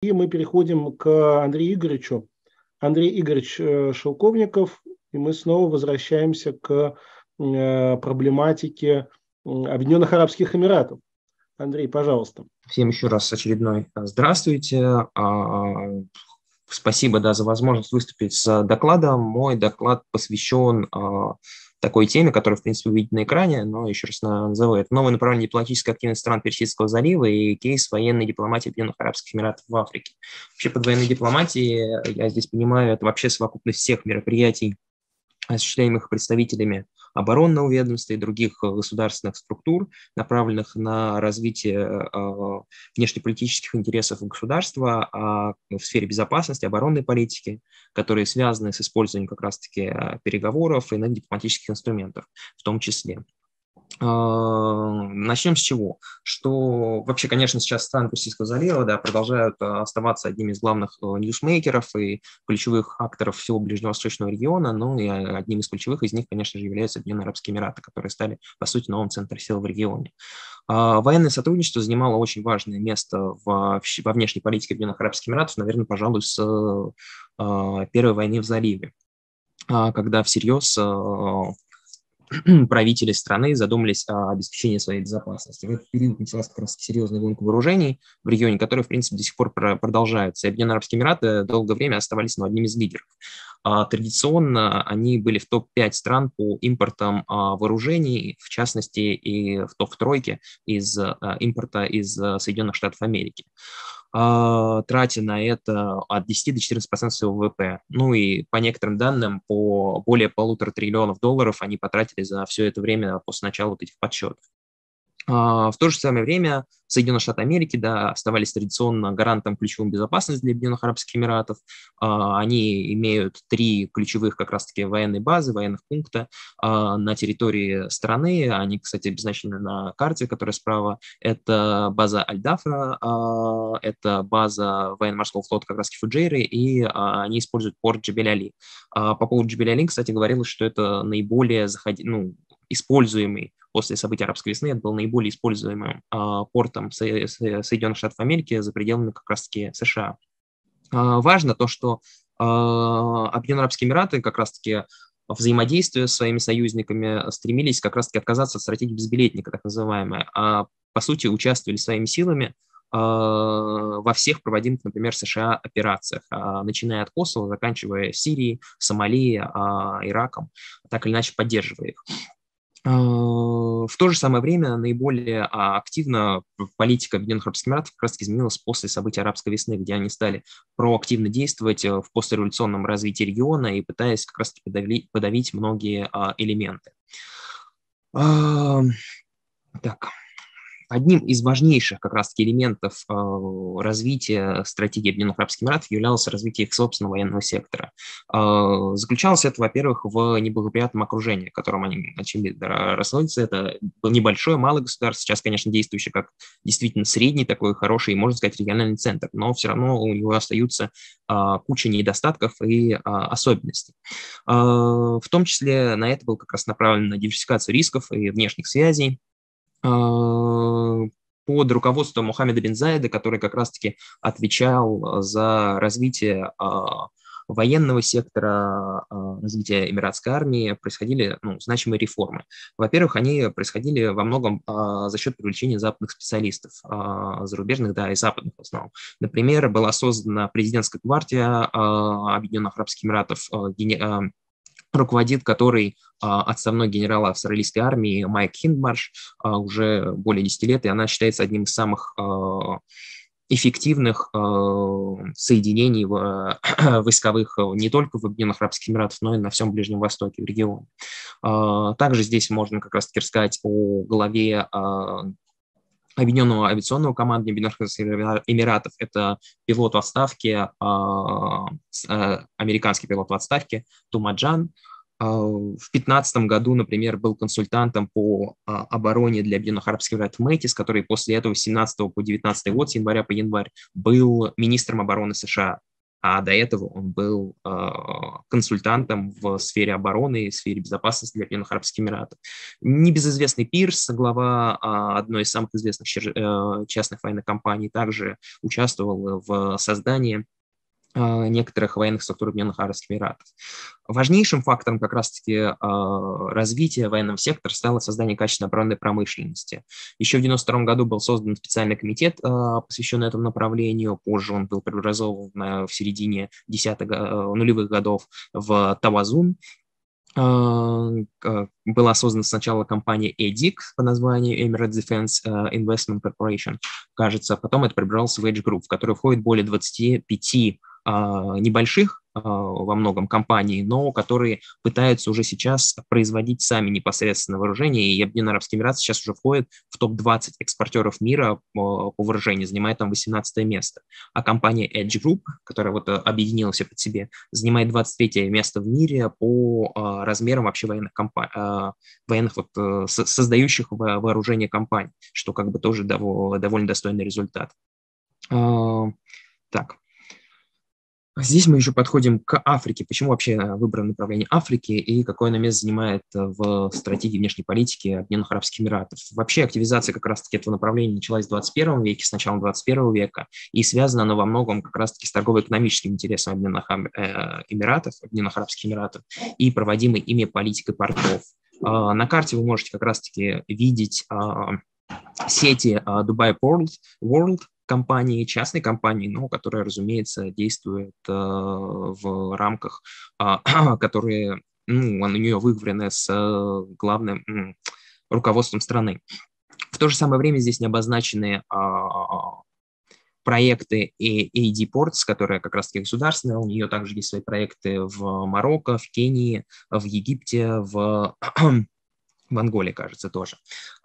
И мы переходим к Андрею Игоревичу. Андрей Игоревич Шелковников, и мы снова возвращаемся к проблематике Объединенных Арабских Эмиратов. Андрей, пожалуйста. Всем еще раз очередной здравствуйте. Спасибо, за возможность выступить с докладом. Мой доклад посвящен такой теме, которую, в принципе, вы видите на экране, но еще раз назову это. Новое направление дипломатической активности стран Персидского залива и кейс военной дипломатии Объединенных Арабских Эмиратов в Африке. Вообще под военной дипломатией я здесь понимаю, это вообще совокупность всех мероприятий, осуществляемых представителями оборонного ведомства и других государственных структур, направленных на развитие внешнеполитических интересов государства в сфере безопасности, оборонной политики, которые связаны с использованием как раз-таки переговоров и дипломатических инструментов в том числе. Начнем с чего? Что вообще, конечно, сейчас страны Персидского залива продолжают оставаться одними из главных ньюсмейкеров и ключевых акторов всего Ближневосточного региона, но и одним из ключевых из них, конечно же, являются Объединенные Арабские Эмираты, которые стали, по сути, новым центром сил в регионе. Военное сотрудничество занимало очень важное место во внешней политике Объединенных Арабских Эмиратов, наверное, пожалуй, с Первой войны в заливе, когда всерьез правители страны задумались о обеспечении своей безопасности. В этот период началась как раз серьезная гонка вооружений в регионе, которая, в принципе, до сих пор продолжается. И Объединенные Арабские Эмираты долгое время оставались одним из лидеров. Традиционно они были в топ-5 стран по импортам вооружений, в частности, и в топ-тройке из импорта из Соединенных Штатов Америки, тратя на это от 10 до 14% своего ВВП. Ну и по некоторым данным, по более $1,5 триллиона они потратили за все это время после начала вот этих подсчетов. В то же самое время Соединенные Штаты Америки оставались традиционно гарантом ключевой безопасности для Объединенных Арабских Эмиратов. Они имеют 3 ключевых как раз-таки военные базы, военных пункта на территории страны. Они, кстати, обозначены на карте, которая справа. Это база Аль-Дафра, это база военно-морского флота как раз-таки Фуджейры, и они используют порт Джебель-Али. По поводу Джебель-Али, кстати, говорилось, что это наиболее используемый после событий арабской весны, это был наиболее используемым портом Соединенных Штатов Америки за пределами как раз-таки США. Важно то, что Объединенные Арабские Эмираты как раз-таки взаимодействуя с своими союзниками стремились как раз-таки отказаться от стратегии безбилетника, так называемой, а по сути участвовали своими силами во всех проводимых, например, США операциях, начиная от Косово, заканчивая Сирией, Сомали, Ираком, так или иначе поддерживая их. В то же самое время наиболее активно политика Объединенных Арабских Эмиратов как раз изменилась после событий арабской весны, где они стали проактивно действовать в постреволюционном развитии региона и пытаясь как раз подавить многие элементы. Так. Одним из важнейших как раз-таки элементов развития стратегии Объединенных Арабских Эмиратов являлось развитие их собственного военного сектора. Заключалось это, во-первых, в неблагоприятном окружении, в котором они начали расходиться. Это был небольшое, малое государство, сейчас, конечно, действующее как действительно средний такой хороший, можно сказать, региональный центр, но все равно у него остаются куча недостатков и особенностей. В том числе на это был как раз направлен на диверсификацию рисков и внешних связей, под руководством Мухаммеда бин Заида, который как раз-таки отвечал за развитие военного сектора, развития эмиратской армии, происходили значимые реформы. Во-первых, они происходили во многом за счет привлечения западных специалистов, зарубежных, и западных в основном. Например, была создана президентская гвардия Объединенных Арабских Эмиратов, руководит которой отставной генерал австралийской армии Майк Хиндмарш уже более 10 лет, и она считается одним из самых эффективных соединений войсковых не только в Объединенных Арабских Эмиратах, но и на всем Ближнем Востоке, в регионе. Также здесь можно как раз-таки рассказать о главе Объединенного авиационного командования Объединенных Арабских Эмиратов. Это пилот в отставке, американский пилот в отставке Тумаджан. В 2015 году, например, был консультантом по обороне для Объединенных Арабских Эмиратов Мэтис, который после этого с 2017 по 2019 год, с января по январь, был министром обороны США. а до этого он был консультантом в сфере обороны и сфере безопасности для Объединенных Арабских Эмиратов. Небезызвестный Пирс, глава одной из самых известных частных военных компаний, также участвовал в создании некоторых военных структур Объединенных Арабских Эмиратов. Важнейшим фактором как раз-таки развития военного сектора стало создание качественной оборонной промышленности. Еще в 1992 году был создан специальный комитет, посвященный этому направлению. Позже он был преобразован в середине нулевых годов в Тавазун. Была создана сначала компания EDIC по названию Emirates Defense Investment Corporation, кажется, потом это преобразовался в Edge Group, в который входит более 25 небольших во многом компаний, но которые пытаются уже сейчас производить сами непосредственно вооружение, и Объединенные Арабские Эмираты сейчас уже входят в топ-20 экспортеров мира по вооружению, занимает там 18 место. А компания Edge Group, которая вот объединила все под себе, занимает 23 место в мире по размерам вообще военных создающих вооружение компаний, что как бы тоже довольно достойный результат. Так. Здесь мы еще подходим к Африке. Почему вообще выбрано направление Африки и какое оно место занимает в стратегии внешней политики Объединенных Арабских Эмиратов? Вообще активизация как раз-таки этого направления началась в 21 веке, с началом 21 века, и связана она во многом как раз-таки с торгово-экономическим интересом Объединенных Арабских Эмиратов и проводимой ими политикой портов. На карте вы можете как раз-таки видеть сети Dubai World, компании, частной компании, но которая, разумеется, действует в рамках, которые у нее выговорены с главным руководством страны. В то же самое время здесь не обозначены проекты AD Ports, которая как раз-таки государственная, у нее также есть свои проекты в Марокко, в Кении, в Египте, в Анголе, кажется, тоже.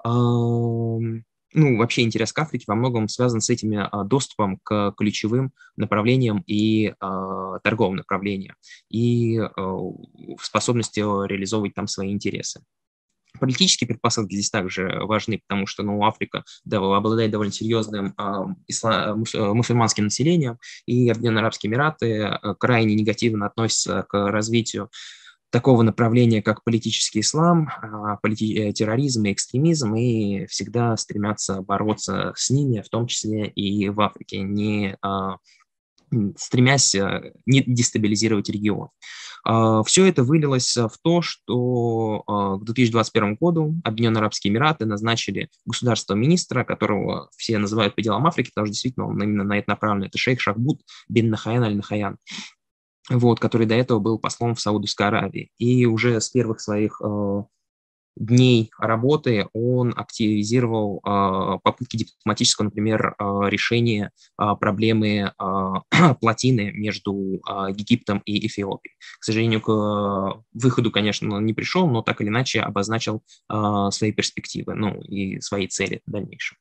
Вообще интерес к Африке во многом связан с этим доступом к ключевым направлениям и торговым направлениям, и способностью реализовывать там свои интересы. Политические предпосылки здесь также важны, потому что Африка обладает довольно серьезным мусульманским населением, и Объединенные Арабские Эмираты крайне негативно относятся к развитию такого направления, как политический ислам, терроризм и экстремизм, и всегда стремятся бороться с ними, в том числе и в Африке, не стремясь не дестабилизировать регион. Все это вылилось в то, что к 2021 году Объединенные Арабские Эмираты назначили государственного министра, которого все называют по делам Африки, потому что действительно он именно на это направлен. Это шейх Шахбуд бин Нахаян аль-Нахаян, который до этого был послом в Саудовской Аравии. И уже с первых своих дней работы он активизировал попытки дипломатического, например, решения проблемы плотины между Египтом и Эфиопией. К сожалению, к выходу, конечно, не пришел, но так или иначе обозначил свои перспективы, и свои цели в дальнейшем.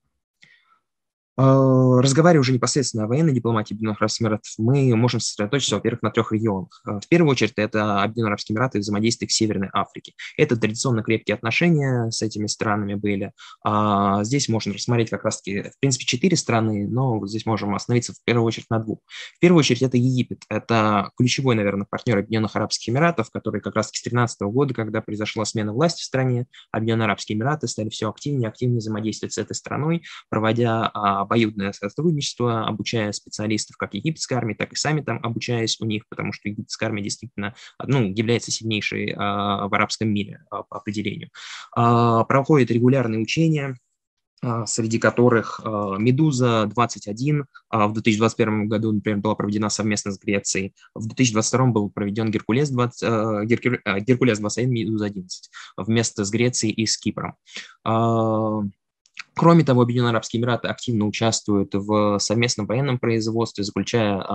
Разговаривая уже непосредственно о военной дипломатии Объединенных Арабских Эмиратов, мы можем сосредоточиться, во-первых, на 3 регионах. В первую очередь, это Объединенные Арабские Эмираты и взаимодействие в Северной Африке. Это традиционно крепкие отношения с этими странами были. Здесь можно рассмотреть как раз-таки, в принципе, 4 страны, но вот здесь можем остановиться в первую очередь на 2. В первую очередь, это Египет. Это ключевой, наверное, партнер Объединенных Арабских Эмиратов, который как раз-таки с 2013 года, когда произошла смена власти в стране, Объединенные Арабские Эмираты стали все активнее взаимодействовать с этой страной, проводя обоюдное сотрудничество, обучая специалистов как египетской армии, так и сами там обучаясь у них, потому что египетская армия действительно является сильнейшей в арабском мире по определению. Проходят регулярные учения, среди которых «Медуза-21». В 2021 году, например, была проведена совместно с Грецией. В 2022 был проведен «Геркулес-21», «Медуза-11» вместе с Грецией и с Кипром. Кроме того, Объединенные Арабские Эмираты активно участвуют в совместном военном производстве, заключая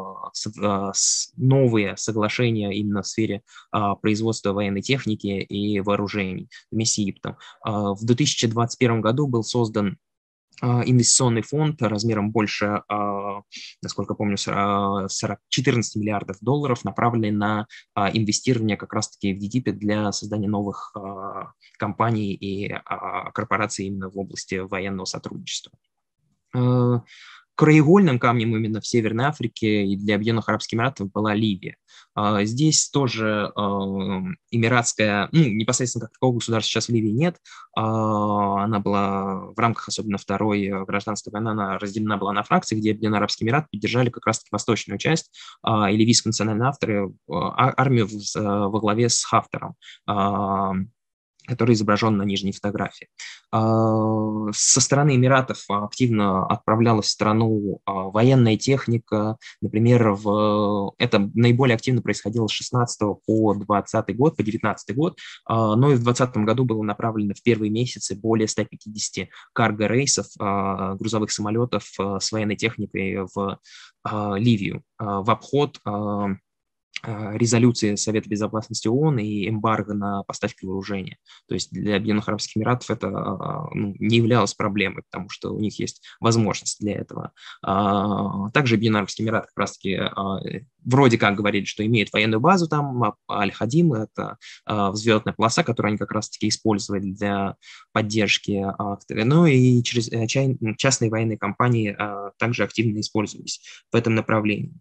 новые соглашения именно в сфере производства военной техники и вооружений вместе с Египтом. В 2021 году был создан инвестиционный фонд размером больше, насколько помню, 14 миллиардов долларов, направленный на инвестирование как раз-таки в Египет для создания новых компаний и корпораций именно в области военного сотрудничества. краеугольным камнем именно в Северной Африке и для Объединенных Арабских Эмиратов была Ливия. Здесь тоже эмиратская, непосредственно как такого государства сейчас в Ливии нет. Она была в рамках, особенно Второй гражданской войны, она разделена была на фракции, где Объединенные Арабские Эмираты поддержали как раз-таки восточную часть, и ливийские национальные армию во главе с Хафтаром, который изображен на нижней фотографии. Со стороны Эмиратов активно отправлялась в страну военная техника. Например, это наиболее активно происходило с 16 по 20 год, по 19 год, но и в 2020 году было направлено в первые месяцы более 150 карго-рейсов, грузовых самолетов с военной техникой в Ливию в обход резолюции Совета Безопасности ООН и эмбарго на поставки вооружения. То есть для Объединенных Арабских Эмиратов это не являлось проблемой, потому что у них есть возможность для этого. Также Объединенные Арабские Эмираты как раз-таки вроде как говорили, что имеют военную базу там, Аль-Хадим, это взлетная полоса, которую они как раз-таки использовали для поддержки. Ну и частные военные компании также активно использовались в этом направлении.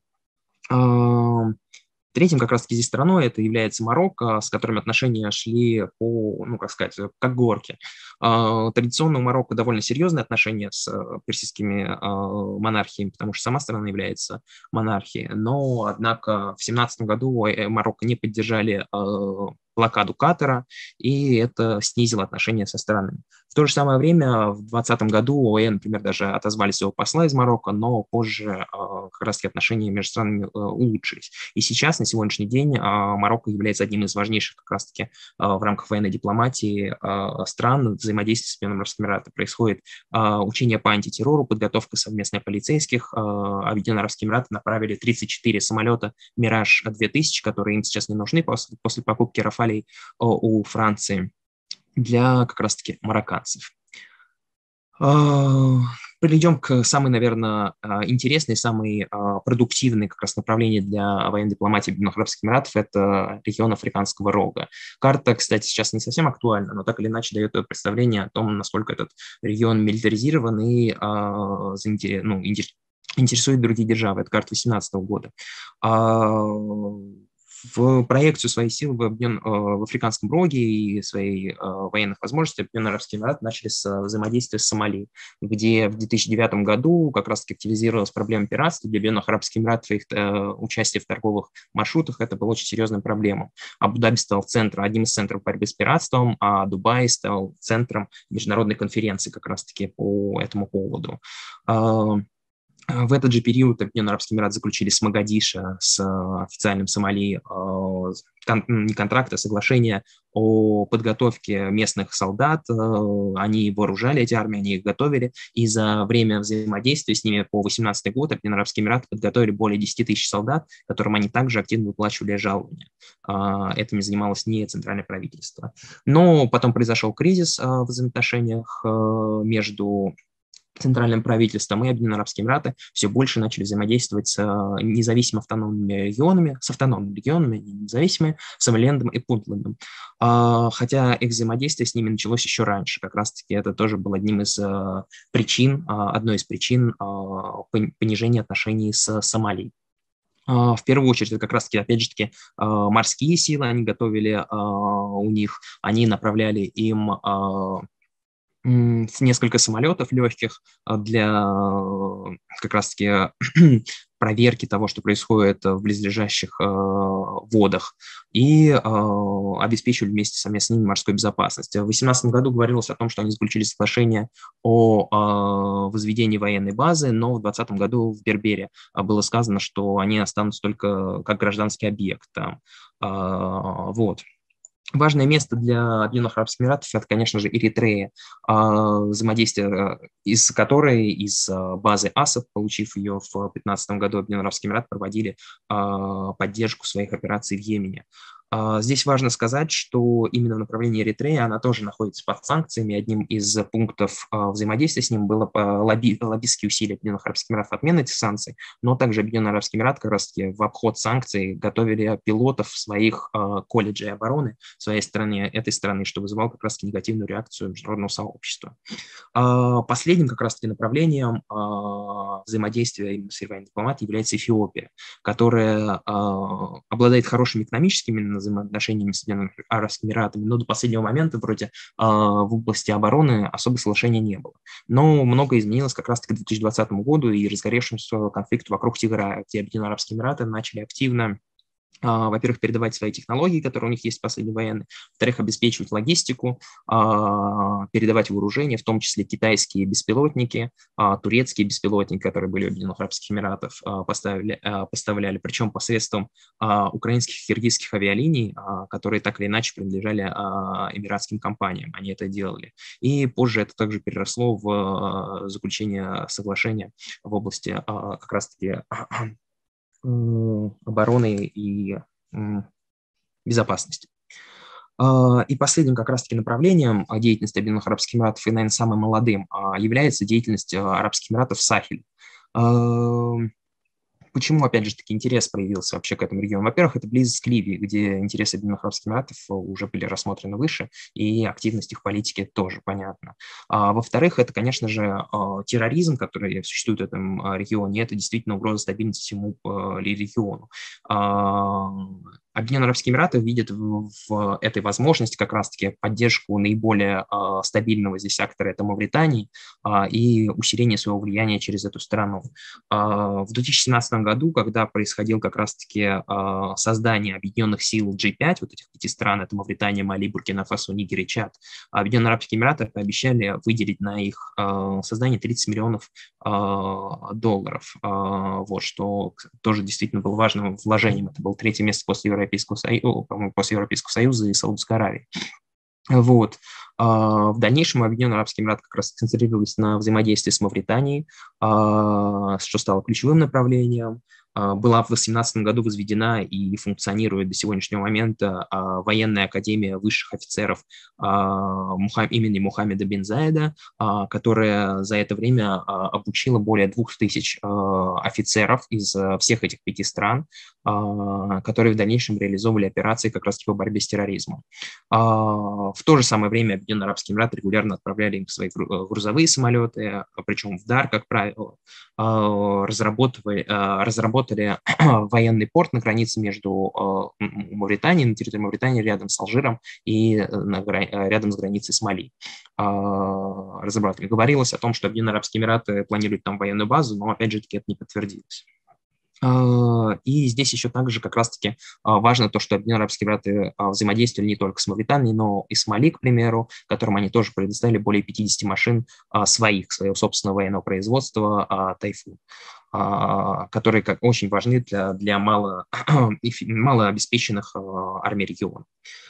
Третьим как раз-таки здесь стороной это является Марокко, с которыми отношения шли по, как горки. Традиционно у Марокко довольно серьезные отношения с персидскими монархиями, потому что сама страна является монархией. Но, однако, в 2017 году Марокко не поддержали блокаду Катара, и это снизило отношения со странами. В то же самое время в 2020 году ОАЭ, например, даже отозвали своего посла из Марокко, но позже как раз-таки отношения между странами улучшились. И сейчас, на сегодняшний день, Марокко является одним из важнейших как раз-таки в рамках военной дипломатии стран взаимодействия с Объединенными Арабскими Эмиратами. Происходит учение по антитеррору, подготовка совместная полицейских. Объединенные Арабские Эмираты направили 34 самолета «Мираж-2000», которые им сейчас не нужны после покупки «Рафалей» у Франции, для как раз-таки марокканцев. Перейдем к самой, наверное, интересной, самой продуктивной как раз направлению для военной дипломатии Объединенных Арабских Эмиратов – это регион Африканского рога. Карта, кстати, сейчас не совсем актуальна, но так или иначе дает представление о том, насколько этот регион милитаризирован и интересует другие державы. Это карта 2018 года. В проекцию своих сил в Африканском роге и своей военных возможностей Объединенные Арабские Эмираты начали с взаимодействия с Сомали, где в 2009 году как раз-таки активизировалась проблема пиратства. Для Объединенных Арабских Эмиратов их участие в торговых маршрутах это было очень серьезной проблемой. Абу-Даби стал одним из центров борьбы с пиратством, а Дубай стал центром международной конференции как раз-таки по этому поводу. В этот же период Объединенные Арабские Эмираты заключили с Могадишо, с официальным Сомали, не контракт, а соглашение о подготовке местных солдат. Они вооружали эти армии, они их готовили, и за время взаимодействия с ними по 2018 год Объединенные Арабские Эмираты подготовили более 10 тысяч солдат, которым они также активно выплачивали жалования. Этим занималось не центральное правительство. Но потом произошел кризис в взаимоотношениях между центральным правительством и Объединенные Арабские Эмираты все больше начали взаимодействовать с независимыми автономными регионами, независимыми, Сомалилендом и Пунтлендом. Хотя их взаимодействие с ними началось еще раньше. Как раз-таки это тоже был одной из причин понижения отношений с Сомалией. В первую очередь, это как раз-таки, опять же таки, морские силы они готовили у них, они направляли им несколько самолетов легких для как раз-таки проверки того, что происходит в близлежащих водах, и обеспечивали вместе с ними морской безопасность. В 2018 году говорилось о том, что они заключили соглашение о возведении военной базы, но в 2020 году в Бербере было сказано, что они останутся только как гражданский объект там. Вот. Важное место для Объединенных Арабских Эмиратов – это, конечно же, Эритрея, взаимодействие из которой, из базы АСАД, получив ее в 2015 году, Объединенные Арабские Эмираты проводили поддержку своих операций в Йемене. Здесь важно сказать, что именно в направлении Эритреи она тоже находится под санкциями. Одним из пунктов взаимодействия с ним было лоббистские усилия Объединенных Арабских Эмиратов отмены этих санкций, но также Объединенные Арабские Эмираты как раз-таки в обход санкций готовили пилотов своих колледжей обороны в своей стране, этой страны, что вызывало как раз-таки негативную реакцию международного сообщества. Последним как раз-таки направлением взаимодействия именно с военной дипломатией является Эфиопия, которая обладает хорошими экономическими взаимоотношениями с Соединенными Арабскими Эмиратами, но до последнего момента вроде в области обороны особых соглашений не было. Но многое изменилось как раз-таки к 2020 году и разгоревшемуся конфликту вокруг Тиграя, где Объединенные Арабские Эмираты начали активно, во-первых, передавать свои технологии, которые у них есть в последние военные, во-вторых, обеспечивать логистику, передавать вооружение, в том числе китайские беспилотники, турецкие беспилотники, которые были у Объединенных Арабских Эмиратов, поставляли, причем посредством украинских и киргизских авиалиний, которые так или иначе принадлежали эмиратским компаниям, они это делали. И позже это также переросло в заключение соглашения в области как раз-таки обороны и безопасности. И последним как раз-таки направлением деятельности Объединенных Арабских Эмиратов, и, наверное, самым молодым, является деятельность Арабских Эмиратов в Сахеле. Почему, опять же, таки интерес проявился вообще к этому региону? Во-первых, это близость к Ливии, где интересы Объединенных Арабских Эмиратов уже были рассмотрены выше, и активность их политики тоже понятна. Во-вторых, это, конечно же, терроризм, который существует в этом регионе, это действительно угроза стабильности всему региону. Объединенные Арабские Эмираты видят в этой возможности как раз-таки поддержку наиболее стабильного здесь актора, это Мавритании, и усиление своего влияния через эту страну. В 2017 году, когда происходило как раз-таки создание объединенных сил G5, вот этих 5 стран, это Мавритания, Мали, Буркина-Фасо, Нигер и Чад, Объединенные Арабские Эмираты пообещали выделить на их создание 30 миллионов долларов, вот, что тоже действительно было важным вложением. Это было 3-е место после Европейского Союза и Саудовской Аравии. Вот. В дальнейшем Объединенные Арабские Эмираты как раз концентрировались на взаимодействии с Мавританией, что стало ключевым направлением. Была в 2018 году возведена и функционирует до сегодняшнего момента военная академия высших офицеров имени Мухаммеда бин Заида, которая за это время обучила более 2000 офицеров из всех этих 5 стран, которые в дальнейшем реализовывали операции как раз по борьбе с терроризмом. В то же самое время Объединенные Арабские Эмираты регулярно отправляли им свои грузовые самолеты, причем в дар, как правило, разработали военный порт на границе между Мавританией, на территории Мавритании, рядом с Алжиром и рядом с границей с Мали. Разработали. Говорилось о том, что Объединенные Арабские Эмираты планируют там военную базу, но, опять же таки, это не подтвердилось. И здесь еще также как раз-таки важно то, что Объединенные Арабские Эмираты взаимодействовали не только с Мавританией, но и с Мали, к примеру, которым они тоже предоставили более 50 машин своего собственного военного производства «Тайфун», которые очень важны для малообеспеченных армий региона.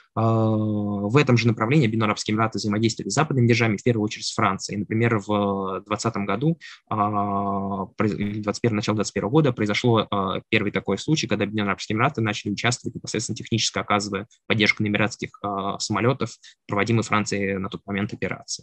В этом же направлении Объединенные Арабские Эмираты взаимодействовали с западными державами, в первую очередь с Францией. Например, в 2020 году, начало 2021 года, произошло первый такой случай, когда Объединенные Арабские Эмираты начали участвовать непосредственно технически, оказывая поддержку на эмиратских самолетов, проводимой Францией на тот момент операции.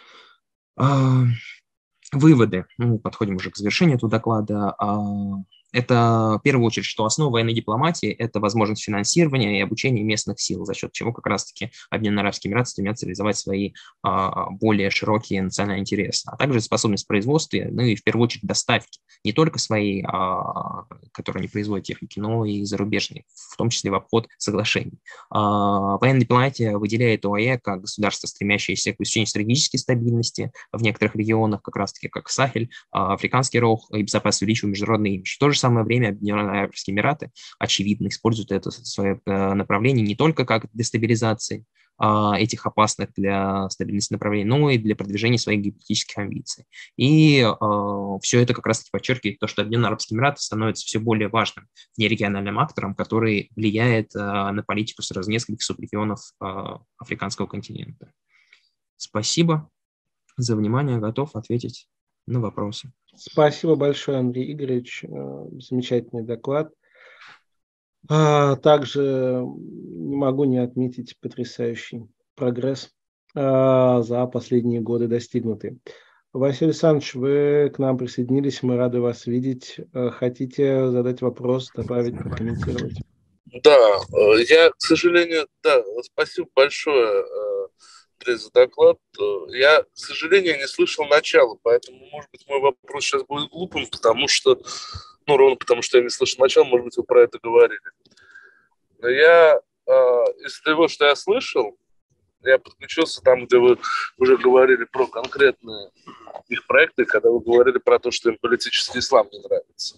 Выводы. Мы подходим уже к завершению этого доклада. Это, в первую очередь, что основа военной дипломатии – это возможность финансирования и обучения местных сил, за счет чего как раз-таки Объединенные Арабские Эмираты стремятся реализовать свои более широкие национальные интересы, а также способность производства, ну и в первую очередь доставки, не только свои, которые они производят техники, но и зарубежные, в том числе в обход соглашений. Военная дипломатия выделяет ОАЭ как государство, стремящееся к обеспечению стратегической стабильности в некоторых регионах, как раз-таки как Сахель, Африканский рог, и безопасность увеличивает международный имидж. В то же самое время Объединенные Арабские Эмираты, очевидно, используют это свое направление не только как дестабилизации этих опасных для стабильности направлений, но и для продвижения своих геополитических амбиций. И все это как раз-таки подчеркивает то, что Объединенные Арабские Эмираты становятся все более важным нерегиональным актором, который влияет на политику сразу нескольких субрегионов африканского континента. Спасибо за внимание, готов ответить на вопросы. Спасибо большое, Андрей Игоревич. Замечательный доклад. Также не могу не отметить потрясающий прогресс за последние годы достигнутый. Василий Александрович, вы к нам присоединились, мы рады вас видеть. Хотите задать вопрос, добавить, прокомментировать? Да, я, к сожалению, да, спасибо большое, Андрей, за доклад. Я, к сожалению, не слышал начала, поэтому, может быть, мой вопрос сейчас будет глупым, потому что, ну, ровно потому что я не слышал начала, может быть, вы про это говорили. Но я, из того, что я слышал, я подключился там, где вы уже говорили про конкретные их проекты, когда вы говорили про то, что им политический ислам не нравится.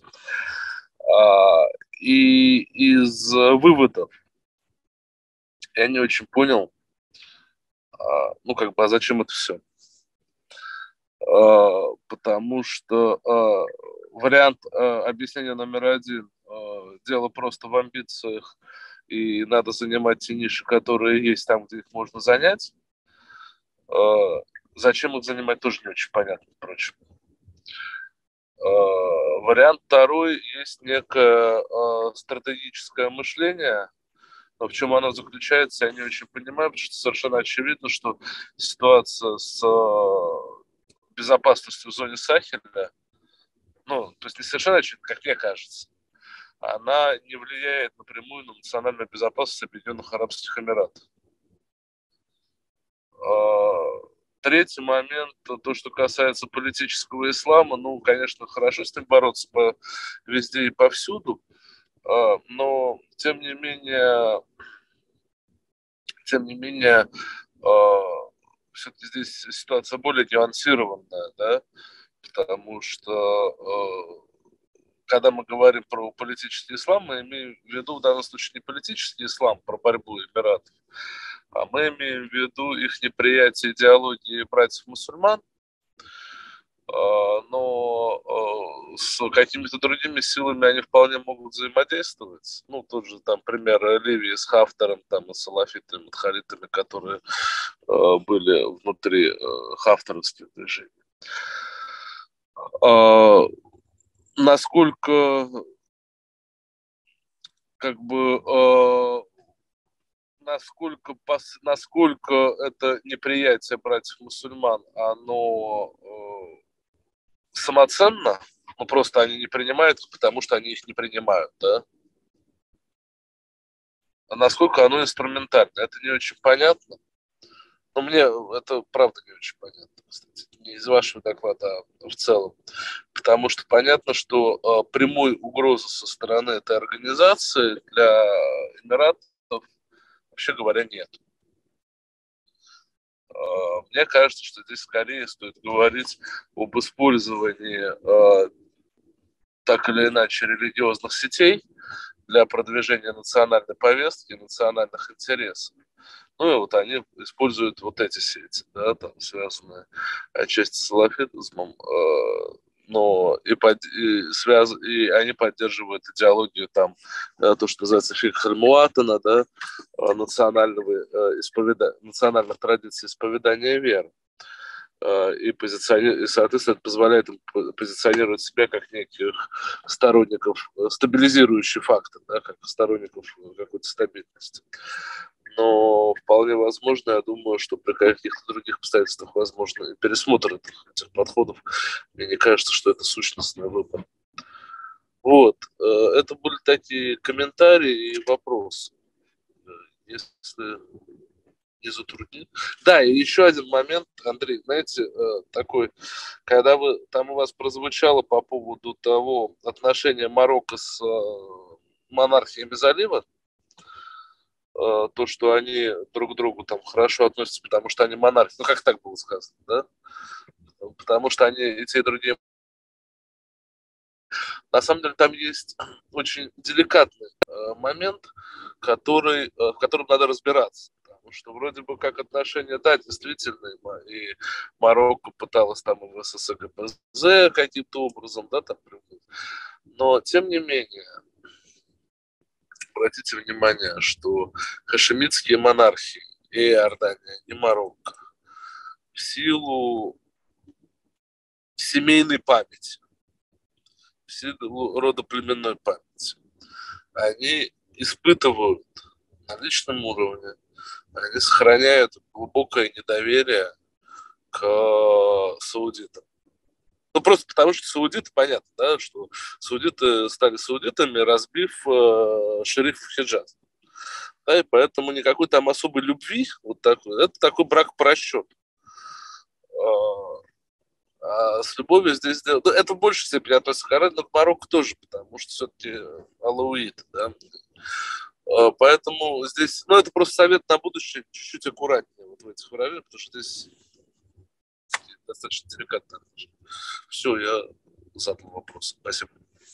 И из выводов я не очень понял, ну, как бы, а зачем это все? Потому что вариант объяснения номер один, дело просто в амбициях, и надо занимать те ниши, которые есть там, где их можно занять. Зачем их занимать, тоже не очень понятно, впрочем. Вариант второй, есть некое стратегическое мышление, но в чем оно заключается, я не очень понимаю, потому что совершенно очевидно, что ситуация с безопасностью в зоне Сахеля, ну, то есть не совершенно очевидно, как мне кажется, она не влияет напрямую на национальную безопасность Объединенных Арабских Эмиратов. Третий момент, то, что касается политического ислама, ну, конечно, хорошо с ним бороться везде и повсюду, но, тем не менее, все-таки здесь ситуация более нюансированная, да, потому что когда мы говорим про политический ислам, мы имеем в виду в данном случае не политический ислам, про борьбу Эмиратов, а мы имеем в виду их неприятие идеологии братьев-мусульман, но с какими-то другими силами они вполне могут взаимодействовать. Ну, тот же там пример Ливии с Хафтаром, там, и салафитами, мадхалитами, которые были внутри хафтаровских движений. Насколько как бы насколько это неприятие братьев-мусульман, оно самоценно, ну просто они не принимают, потому что они их не принимают, да? А насколько оно инструментально, это не очень понятно. Но мне это правда не очень понятно, кстати. Не из вашего доклада, а в целом. Потому что понятно, что прямой угрозы со стороны этой организации для Эмиратов, вообще говоря, нет. Мне кажется, что здесь скорее стоит говорить об использовании так или иначе религиозных сетей для продвижения национальной повестки, национальных интересов. Ну и вот они используют вот эти сети, да, там связанные отчасти с салафизмом, но и они поддерживают идеологию там, то, что называется фикх аль-муатана, да, национальных традиций исповедания веры. И, соответственно, это позволяет им позиционировать себя как неких сторонников, стабилизирующий фактор, да, как сторонников какой-то стабильности. Но вполне возможно, я думаю, что при каких-то других обстоятельствах возможно и пересмотр этих подходов. Мне не кажется, что это сущностный выбор. Вот. Это были такие комментарии и вопросы. Если не затруднит. Да, и еще один момент, Андрей, знаете, такой, когда там у вас прозвучало по поводу того отношения Марокко с монархиями залива, то, что они друг к другу там хорошо относятся, потому что они монархи. Ну, как так было сказано, да? Потому что они и те, и другие. На самом деле там есть очень деликатный момент, в котором надо разбираться. Потому что вроде бы как отношения, да, действительно, и Марокко пыталась там и в ССГПЗ каким-то образом, да, там, но тем не менее, обратите внимание, что хашемитские монархии и Иордания, и Марокко в силу семейной памяти, в силу родоплеменной памяти, они испытывают на личном уровне, они сохраняют глубокое недоверие к саудитам. Ну, просто потому что саудиты, понятно, да, что саудиты стали саудитами, разбив шерифов Хиджаза. Да, и поэтому никакой там особой любви, вот такой, это такой брак по расчету. А с любовью здесь сделать... Ну, это в большей степени относится к Иран, но к Марокко тоже, потому что все-таки алауиты, да. Поэтому здесь, ну, это просто совет на будущее, чуть-чуть аккуратнее вот в этих выражениях, потому что здесь достаточно деликатно. Все, я задал вопрос. Спасибо.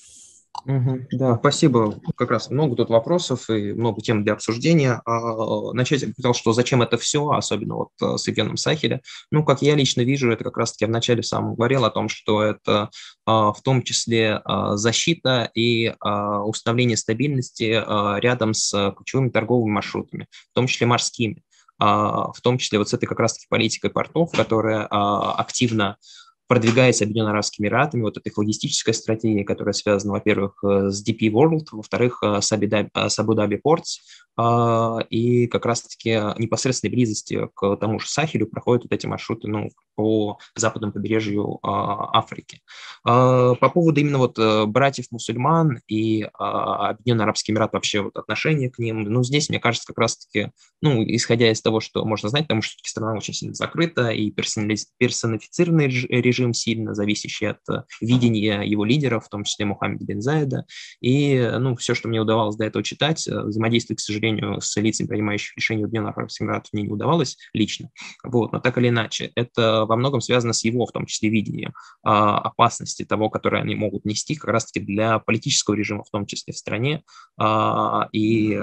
Да, спасибо. Как раз много тут вопросов и много тем для обсуждения. Начать я бы хотел, что зачем это все, особенно вот с регионом Сахеля. Ну, как я лично вижу, это как раз-таки я вначале сам говорил о том, что это в том числе защита и установление стабильности рядом с ключевыми торговыми маршрутами, в том числе морскими. В том числе вот с этой как раз-таки политикой портов, которая активно продвигается Объединенными Арабскими Эмиратами, вот эта их логистическая стратегия, которая связана, во-первых, с DP World, во-вторых, с Abu Dhabi Ports, и как раз-таки непосредственной близости к тому же Сахелю проходят вот эти маршруты, ну, по западному побережью Африки. По поводу именно вот братьев-мусульман и Объединенные Арабские Эмираты, вообще вот отношение к ним, ну, здесь, мне кажется, как раз-таки, ну, исходя из того, что можно знать, потому что страна очень сильно закрыта, и персонифицированный режим сильно зависящий от видения его лидеров, в том числе Мухаммеда бен Заеда. И, ну, все, что мне удавалось до этого читать, взаимодействовать, к сожалению, с лицами, принимающими решения Объединенных Арабских Эмиратов, мне не удавалось лично. Вот. Но так или иначе, это во многом связано с его, в том числе, видением опасности того, которое они могут нести как раз-таки для политического режима, в том числе в стране. И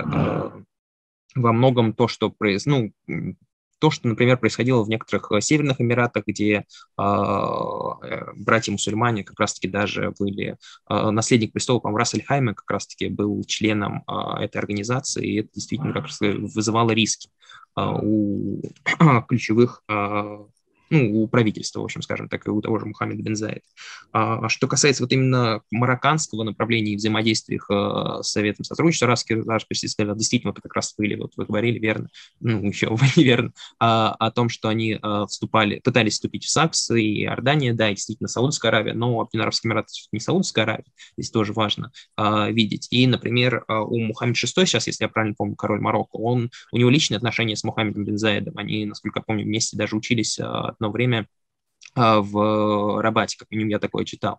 во многом то, что то, что, например, происходило в некоторых Северных Эмиратах, где братья-мусульмане как раз-таки даже были... наследник престола, по-моему, Рас Аль-Хайме как раз-таки был членом этой организации, и это действительно как раз вызывало риски у ключевых... ну, у правительства, в общем, скажем так, и у того же Мухаммеда бен Заеда. Что касается вот именно марокканского направления и взаимодействия их с Советом сотрудничества, арабских представителей, действительно, вот как раз вот вы говорили верно, ну, еще вы неверно, о том, что они пытались вступить в САКС и Иордания, да, и действительно Саудовская Аравия, но Объединенные Арабские Эмираты не Саудовская Аравия, здесь тоже важно видеть. И, например, у Мухаммеда VI, сейчас, если я правильно помню, король Марокко, у него личные отношения с Мухаммедом бен Заедом, они, насколько я помню, вместе даже учились одно время в Рабате, как минимум я такое читал.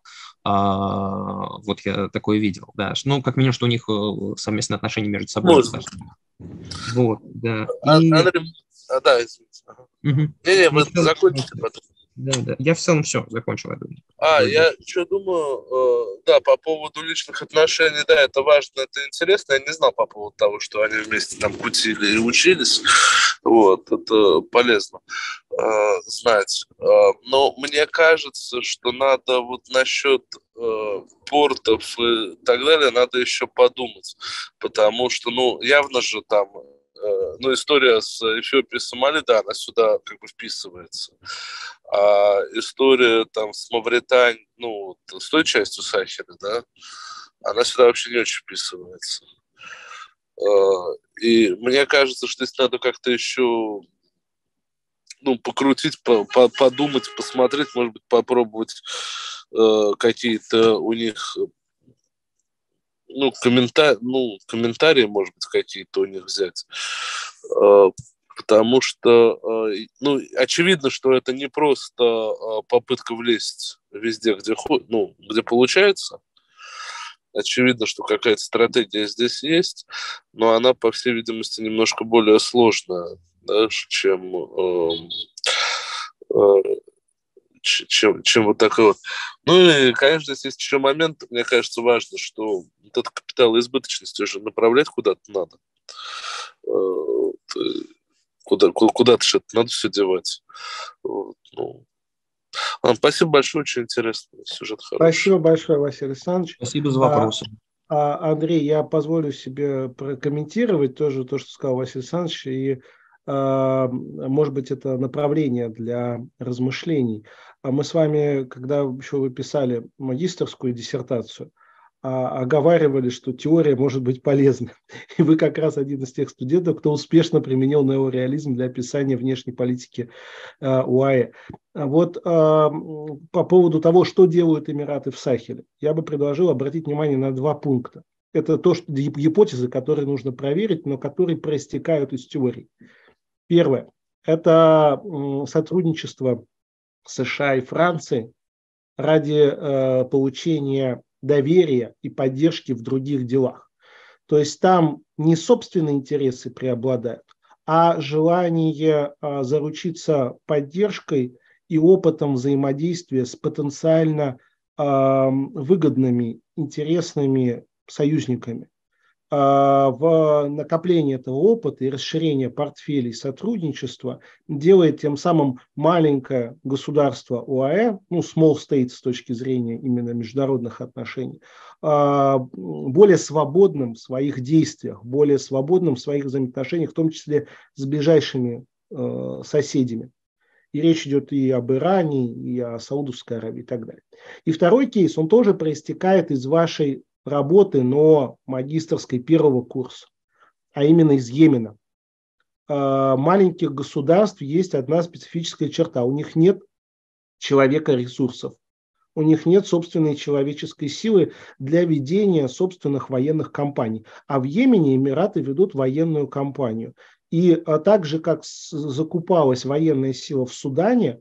Вот я такое видел, да. Ну, как минимум, что у них совместные отношения между собой. Можно. Вот, да. Андрей, да, извините. Угу. Не-не, вы закончите потом. Да. Я в целом все закончил, я думаю. Я что думаю, да, по поводу личных отношений, да, это важно, это интересно. Я не знал по поводу того, что они вместе там кутили и учились. Вот, это полезно знать. Но мне кажется, что надо вот насчет портов и так далее, надо еще подумать. Потому что, ну, явно же там ну, история с Эфиопией и Сомали, да, она сюда как бы вписывается. А история там с Мавританией, ну, вот, с той частью Сахеля, да, она сюда вообще не очень вписывается. И мне кажется, что здесь надо как-то еще, ну, покрутить, подумать, посмотреть, может быть, попробовать какие-то у них, ну, комментарии, может быть, какие-то у них взять. Потому что, ну, очевидно, что это не просто попытка влезть везде, где получается. Очевидно, что какая-то стратегия здесь есть, но она, по всей видимости, немножко более сложная, да, чем вот такой вот. Ну и, конечно, здесь есть еще момент, мне кажется, важно, что вот этот капитал избыточности уже направлять куда-то надо. Куда-то же это надо все девать. Вот, ну. Спасибо большое, очень интересно. Сюжет хороший. Спасибо большое, Василий Александрович. Спасибо за вопросы. Андрей, я позволю себе прокомментировать тоже то, что сказал Василий Александрович, и, может быть, это направление для размышлений. Мы с вами, когда еще вы писали магистерскую диссертацию, оговаривали, что теория может быть полезна. И вы как раз один из тех студентов, кто успешно применил неореализм для описания внешней политики ОАЭ. Вот по поводу того, что делают Эмираты в Сахеле, я бы предложил обратить внимание на 2 пункта. Это то, что гипотезы, которые нужно проверить, но которые проистекают из теории. Первое – это сотрудничество США и Франции ради получения доверия и поддержки в других делах. То есть там не собственные интересы преобладают, а желание заручиться поддержкой и опытом взаимодействия с потенциально выгодными, интересными союзниками. В накоплении этого опыта и расширение портфелей сотрудничества делает тем самым маленькое государство ОАЭ, small state с точки зрения именно международных отношений, более свободным в своих действиях, более свободным в своих взаимоотношениях, в том числе с ближайшими соседями. И речь идет и об Иране, и о Саудовской Аравии и так далее. И второй кейс, он тоже проистекает из вашей работы, но магистерской 1-го курса, а именно из Йемена. Маленьких государств есть одна специфическая черта. У них нет человека-ресурсов. У них нет собственной человеческой силы для ведения собственных военных кампаний. А в Йемене Эмираты ведут военную кампанию. И так же, как закупалась военная сила в Судане,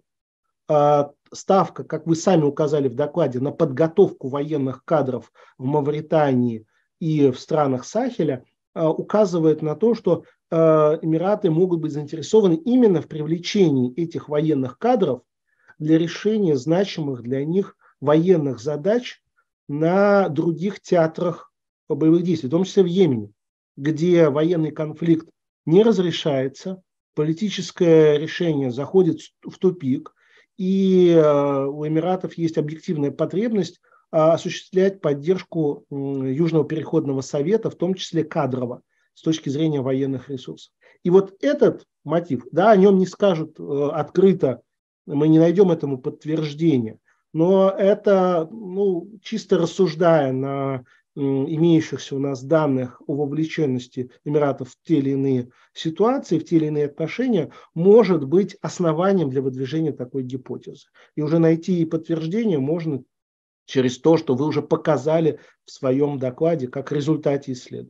ставка, как вы сами указали в докладе, на подготовку военных кадров в Мавритании и в странах Сахеля указывает на то, что Эмираты могут быть заинтересованы именно в привлечении этих военных кадров для решения значимых для них военных задач на других театрах боевых действий, в том числе в Йемене, где военный конфликт не разрешается, политическое решение заходит в тупик, и у Эмиратов есть объективная потребность осуществлять поддержку Южного переходного совета, в том числе кадрово, с точки зрения военных ресурсов. И вот этот мотив, да, о нем не скажут открыто, мы не найдем этому подтверждения, но это, чисто рассуждая на имеющихся у нас данных о вовлеченности Эмиратов в те или иные ситуации, в те или иные отношения, может быть основанием для выдвижения такой гипотезы. И уже найти подтверждение можно через то, что вы уже показали в своем докладе как результате исследования.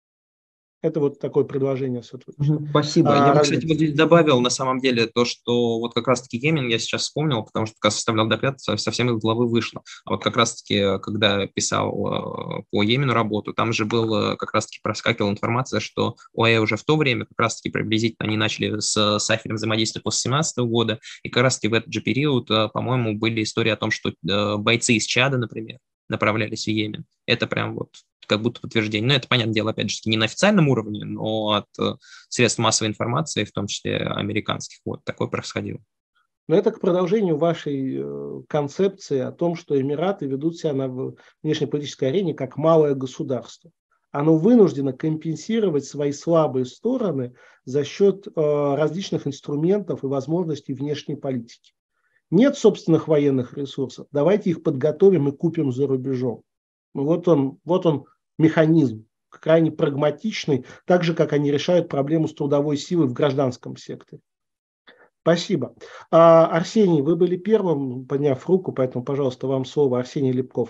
Это вот такое предложение сотрудничества. Спасибо. Я бы, кстати, вот здесь добавил на самом деле то, что вот как раз-таки Йемен я сейчас вспомнил, потому что когда составлял доклад, совсем из головы вышло. А вот как раз-таки, когда писал по Йемену работу, там же был как раз-таки проскакивала информация, что ОАЭ уже в то время как раз-таки приблизительно они начали с Сахелем взаимодействовать после 2017 года, и как раз-таки в этот же период, по-моему, были истории о том, что бойцы из Чада, например, направлялись в Йемен. Это прям вот как будто подтверждение. Но это, понятное дело, опять же, не на официальном уровне, но от средств массовой информации, в том числе американских. Вот такое происходило. Но это к продолжению вашей концепции о том, что Эмираты ведут себя на внешнеполитической арене как малое государство. Оно вынуждено компенсировать свои слабые стороны за счет различных инструментов и возможностей внешней политики. Нет собственных военных ресурсов, давайте их подготовим и купим за рубежом. Вот он механизм, крайне прагматичный, так же, как они решают проблему с трудовой силой в гражданском секторе. Спасибо. Арсений, вы были первым, подняв руку, поэтому, пожалуйста, вам слово. Арсений Лепков.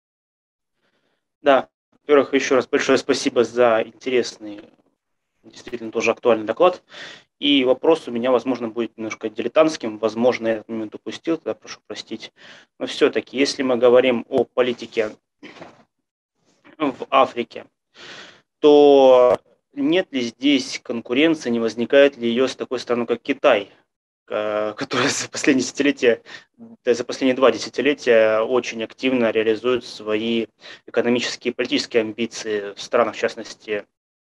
Да, во-первых, еще раз большое спасибо за интересный, действительно тоже актуальный доклад. И вопрос у меня, возможно, будет немножко дилетантским, возможно, я этот момент упустил, тогда прошу простить. Но все-таки, если мы говорим о политике в Африке, то нет ли здесь конкуренции, не возникает ли ее с такой страной, как Китай, которая за последние 2 десятилетия очень активно реализует свои экономические и политические амбиции в странах, в частности,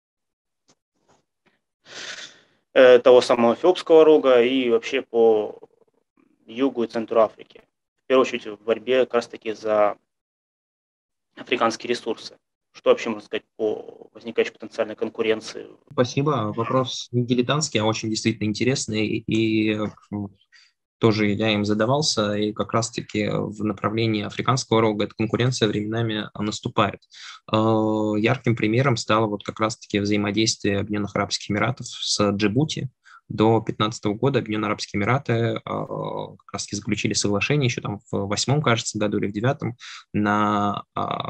того самого Эфиопского рога и вообще по югу и центру Африки. В первую очередь в борьбе как раз таки за африканские ресурсы. Что вообще можно сказать по возникающей потенциальной конкуренции? Спасибо. Вопрос не дилетантский, а очень действительно интересный. И тоже я им задавался, и как раз-таки в направлении африканского рога эта конкуренция временами наступает. Ярким примером стало вот как раз-таки взаимодействие Объединенных Арабских Эмиратов с Джибути. До 2015 года Объединенные Арабские Эмираты как раз-таки заключили соглашение еще там в 2008, кажется, году или в 2009 на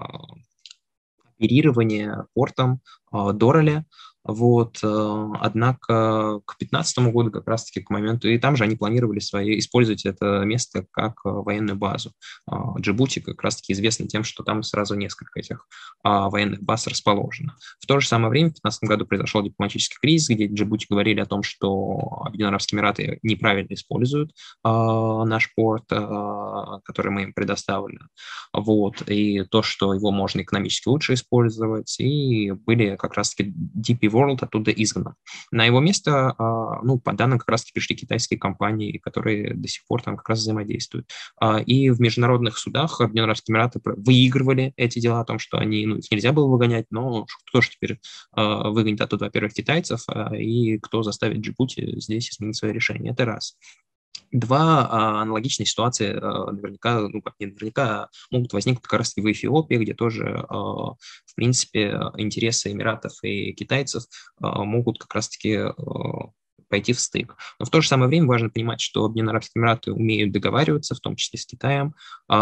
оперирование портом Дораля. Вот, однако к 2015 году, как раз-таки к моменту, и там же они планировали использовать это место как военную базу. Джибути как раз-таки известно тем, что там сразу несколько этих военных баз расположено. В то же самое время в 2015 году произошел дипломатический кризис, где Джибути говорили о том, что Объединенные Арабские Эмираты неправильно используют наш порт, который мы им предоставили. Вот, и то, что его можно экономически лучше использовать, и были как раз-таки DP World оттуда изгнан. На его место, по данным, как раз-таки пришли китайские компании, которые до сих пор там как раз взаимодействуют. И в международных судах Объединенные Арабские Эмираты выигрывали эти дела о том, что они, их нельзя было выгонять, но кто же теперь выгонит оттуда, во-первых, китайцев, и кто заставит Джибути здесь изменить свое решение. Это раз. Два, аналогичные ситуации наверняка, не наверняка, могут возникнуть как раз и в Эфиопии, где тоже, в принципе, интересы Эмиратов и китайцев могут как раз-таки пойти в стык. Но в то же самое время важно понимать, что Объединенные Арабские Эмираты умеют договариваться, в том числе с Китаем,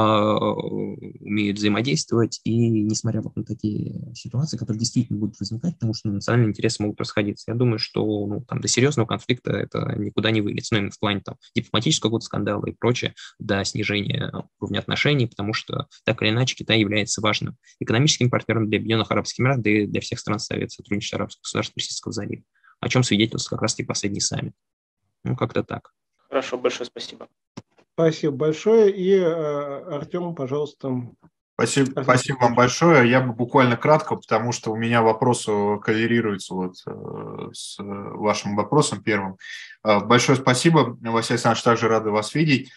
умеют взаимодействовать, и несмотря на такие ситуации, которые действительно будут возникать, потому что национальные интересы могут расходиться, я думаю, что до серьезного конфликта это никуда не выльется, именно в плане дипломатического какого-то скандала и прочее, до снижения уровня отношений, потому что так или иначе Китай является важным экономическим партнером для Объединенных Арабских Эмиратов, да и для всех стран Совета сотрудничества арабских государств Персидского залива, о чем свидетельствует как раз-таки последний саммит. Как-то так. Хорошо, большое спасибо. Спасибо большое. И Артем, пожалуйста. Спасибо вам большое. Я бы буквально кратко, потому что у меня вопрос коррелируется с вашим вопросом первым. Большое спасибо, Василий Александрович, также рады вас видеть.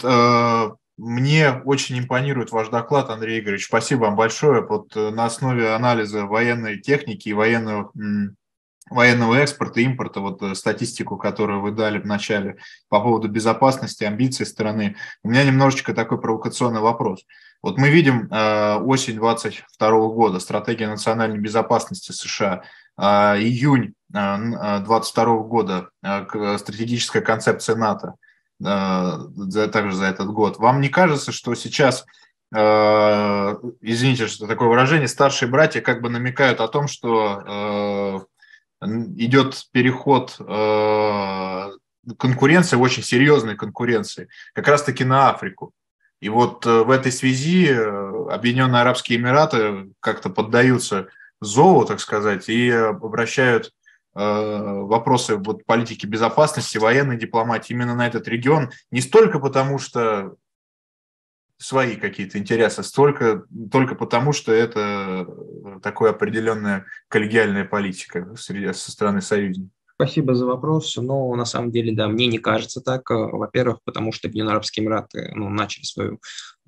Мне очень импонирует ваш доклад, Андрей Игоревич. Спасибо вам большое. На основе анализа военной техники и военного экспорта, импорта, статистику, которую вы дали в начале по поводу безопасности, амбиций страны, у меня немножечко такой провокационный вопрос. Мы видим осень 2022 года, стратегия национальной безопасности США, июнь 2022 года, стратегическая концепция НАТО, также за этот год. Вам не кажется, что сейчас, извините, что такое выражение, старшие братья как бы намекают о том, что идет переход конкуренции, очень серьезной конкуренции, как раз-таки на Африку. И в этой связи Объединенные Арабские Эмираты как-то поддаются зову, так сказать, и обращают вопросы политики безопасности, военной дипломатии именно на этот регион, не столько потому, что свои какие-то интересы, только потому, что это такая определенная коллегиальная политика со стороны союзников. Спасибо за вопрос, но на самом деле, да, мне не кажется так. Во-первых, потому что Объединенные Арабские Эмираты начали свою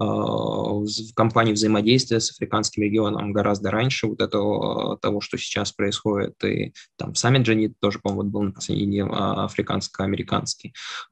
кампанию взаимодействия с африканским регионом гораздо раньше того, что сейчас происходит. И там саммит Джанит тоже, по-моему, был на последний африканско-американский.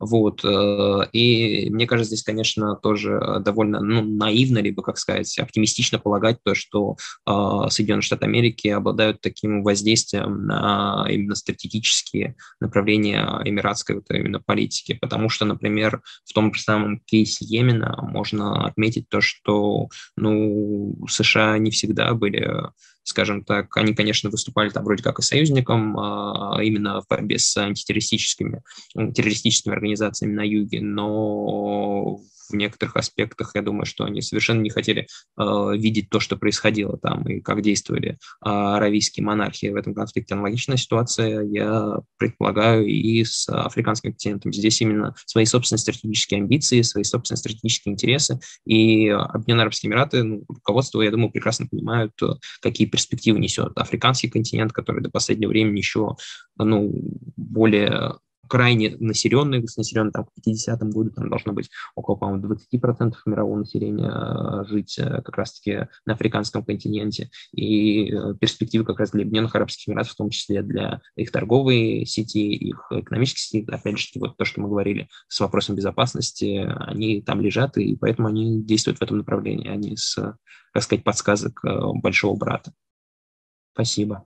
И мне кажется, здесь, конечно, тоже довольно наивно, либо, как сказать, оптимистично полагать то, что Соединенные Штаты Америки обладают таким воздействием на именно стратегические направления эмиратской именно политики. Потому что, например, в том же самом кейсе Йемена можно отметить то, что США не всегда были, скажем так, они, конечно, выступали там вроде как и союзником именно в борьбе с террористическими организациями на юге, но в некоторых аспектах, я думаю, что они совершенно не хотели видеть то, что происходило там, и как действовали аравийские монархии в этом конфликте. Аналогичная ситуация, я предполагаю, и с африканским континентом. Здесь именно свои собственные стратегические амбиции, свои собственные стратегические интересы, и Объединенные Арабские Эмираты, руководство, я думаю, прекрасно понимают, какие перспективы несет африканский континент, который до последнего времени еще более крайне населенных, там, к 50-му году там должно быть около, по-моему, 20% мирового населения жить как раз-таки на африканском континенте. И перспективы как раз для Объединенных Арабских Эмиратов, в том числе для их торговой сети, их экономической сети, опять же, вот то, что мы говорили с вопросом безопасности, они там лежат, и поэтому они действуют в этом направлении, а не с, так сказать, подсказок большого брата. Спасибо.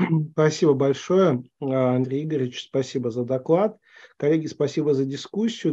Спасибо большое, Андрей Игоревич, спасибо за доклад. Коллеги, спасибо за дискуссию.